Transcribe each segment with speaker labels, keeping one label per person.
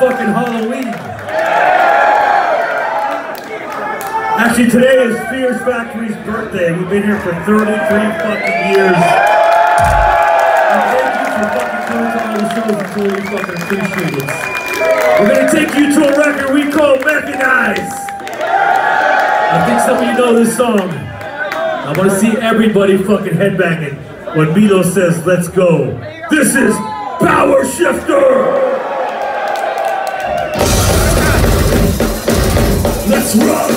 Speaker 1: fucking Halloween. Actually, today is Fears Factory's birthday. We've been here for 33 fucking years. And thank you for fucking coming to all the shows. It's really fucking appreciated. We're gonna take you to a record we call Mechanize. I think some of you know this song. I want to see everybody fucking headbanging when Milo says, let's go. This is Powershifter! Let's run!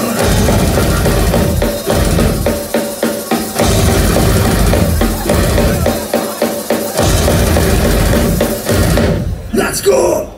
Speaker 1: Let's go!